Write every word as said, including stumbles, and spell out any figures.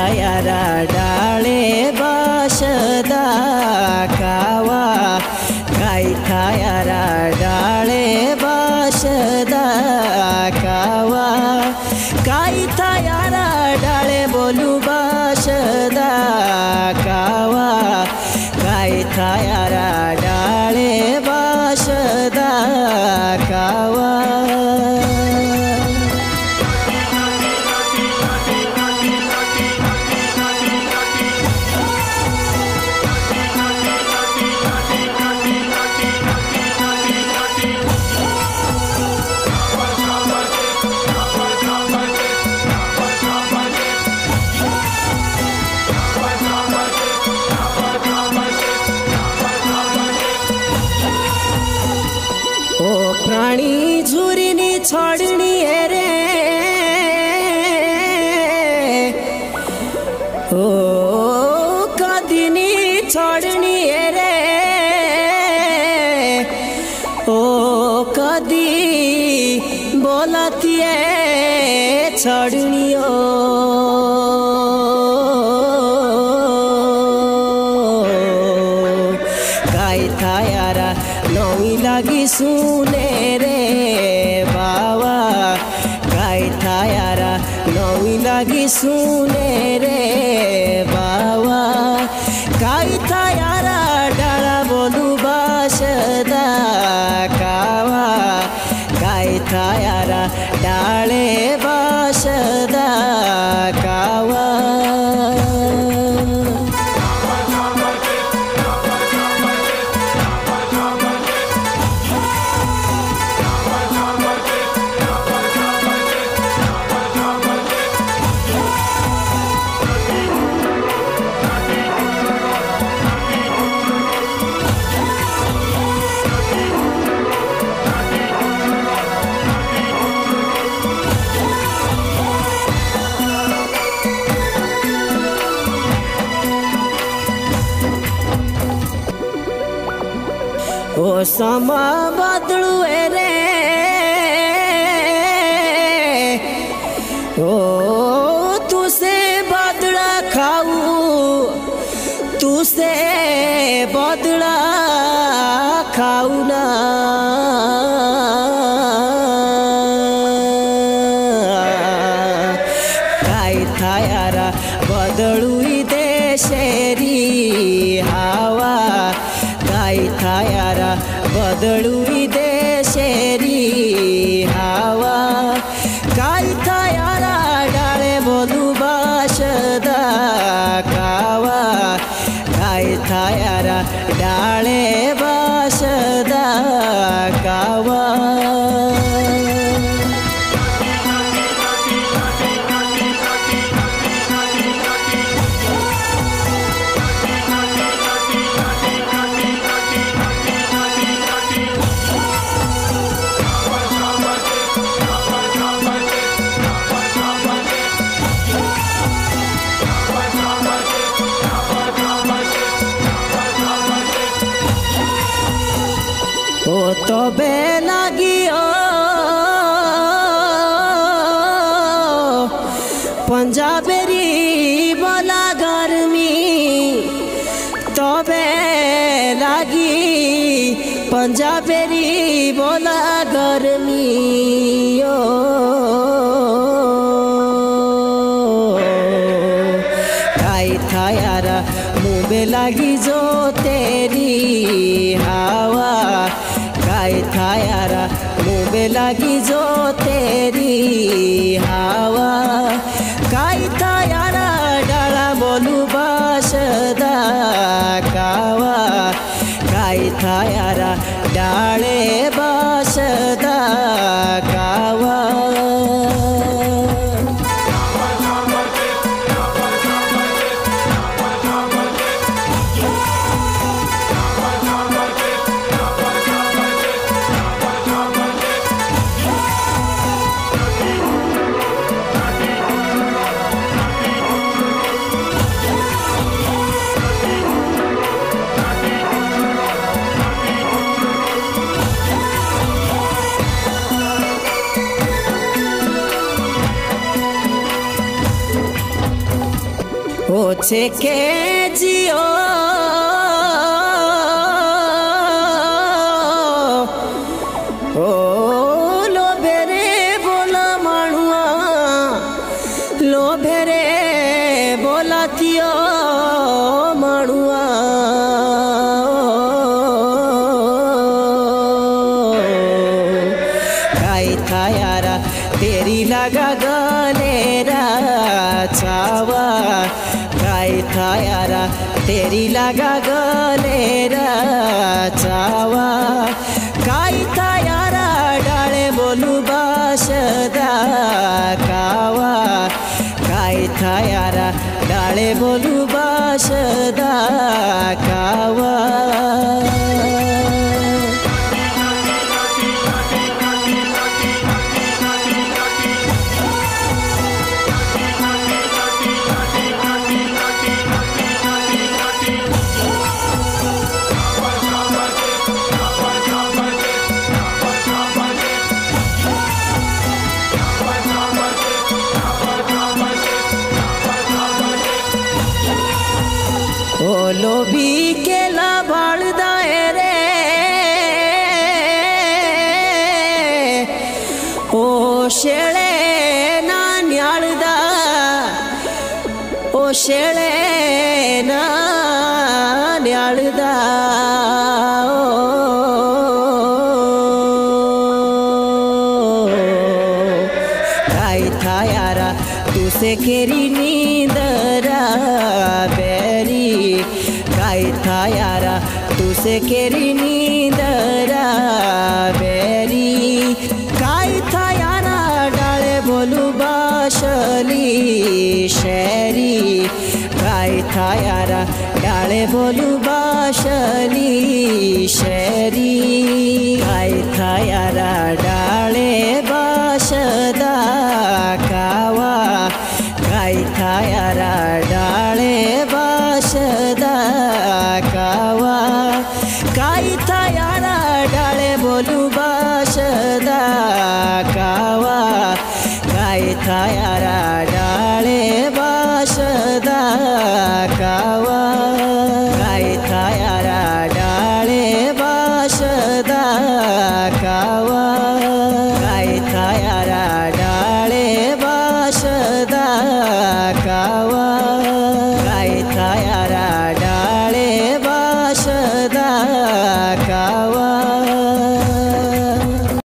थायारा डाळे बाशदा कावा गाई थायारा डाळे बाशदा कावा गाई थायारा डाळे बोलू बाशदा कावा गाई थायारा डाळे बाशदा कावा ओ प्राणी झुरिनी छोड़नी है रे ओ कदिनी छोड़नी है रे ओ कदी बोलती है छोड़नी ओ गाई थायारा नौई लगी सुने रे बाबा गाई थायारा नौई लगी सुने रे बाबा गाई थायारा डाला बोलू बाशदा कावा गाई थायारा डाले बाशदा कावा ओ समा बदलू रे ओ तुसे बदला खाऊ तुसे बदला खाऊ ना गाई थायारा बदलू दे शेरी हवा गाई थायारा बदलू दे शेरी हवा गाई थायारा डाले बोलू बाशदा कावा गाई थायारा डाले बाशदा कावा ओ तबे लगी ओ पंजाबेरी बोला गर्मी तबे लगी पंजाबेरी बोला गर्मी ओ गाई थायारा मुँह में लगी जो तेरी हवा गाई थायारा मुँह में लगी जो तेरी हवा गाई थायारा डाला बोलू बाशदा कावा गाई थायारा डाले बाशदा कावा ओछे के जियो ओ लोभे रे बोला मानुआ लोभे रे बोला तियो मानुआ काई था यारा तेरी लगा गलेरा चावा काई था यारा तेरी लगा गलेरा चावा काई था यारा डाले बोलू बाशदा कावा काई था यारा डाले बोलू बाशदा कावा ओ लोभी केला बाळदा रे ओ शेळे ना न्याळदा ओ शेळे ना न्याळदा काई था यारा तुसे केरी नींदरा बेरी काई था यारा तुसे केरी नींदरा बेरी काई था यारा डाले बोलू बाशली शेरी काई था यारा डाले बोलू बाशली शेरी काई था यारा डाले बाशदा कावा काई था यारा